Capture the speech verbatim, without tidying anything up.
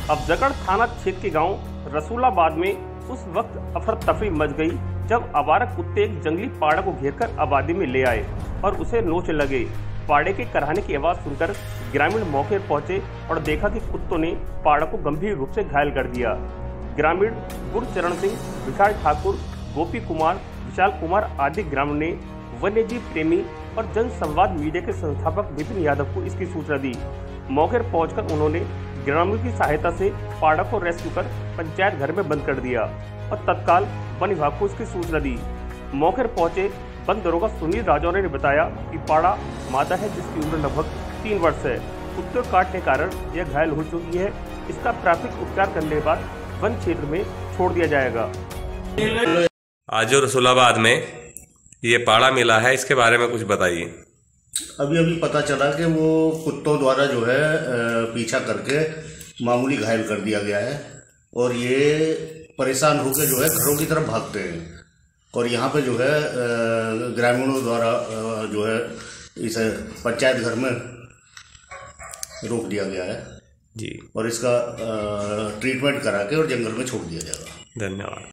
अफजलगढ़ थाना क्षेत्र के गांव रसूलाबाद में उस वक्त अफरा तफरी मच गई जब आवारा कुत्ते एक जंगली पाड़ा को घेरकर आबादी में ले आए और उसे नोच लगे। पाड़े के कराहने की आवाज सुनकर ग्रामीण मौके पर पहुंचे और देखा कि कुत्तों ने पाड़ा को गंभीर रूप से घायल कर दिया। ग्रामीण गुरचरण सिंह, विशाल ठाकुर, गोपी कुमार, विशाल कुमार आदि ग्रामीण ने वन्य जीव प्रेमी और जन संवाद मीडिया के संस्थापक विपिन यादव को इसकी सूचना दी। मौके पर पहुंचकर उन्होंने ग्रामीण की सहायता से पाड़ा को रेस्क्यू कर पंचायत घर में बंद कर दिया और तत्काल वन विभाग को इसकी सूचना दी। मौके पर पहुंचे वन दरोगा सुनील राजौरे ने बताया कि पाड़ा मादा है जिसकी उम्र लगभग तीन वर्ष है। कुत्ते काटने के कारण यह घायल हो चुकी है। इसका प्राथमिक उपचार करने के बाद वन क्षेत्र में छोड़ दिया जाएगा। आज जो रसूलाबाद में ये पाड़ा मिला है, इसके बारे में कुछ बताइए। अभी अभी पता चला कि वो कुत्तों द्वारा जो है पीछा करके मामूली घायल कर दिया गया है और ये परेशान होकर जो है घरों की तरफ भागते हैं और यहाँ पे जो है ग्रामीणों द्वारा जो है इसे पंचायत घर में रोक दिया गया है जी, और इसका ट्रीटमेंट करा के और जंगल में छोड़ दिया जाएगा। धन्यवाद।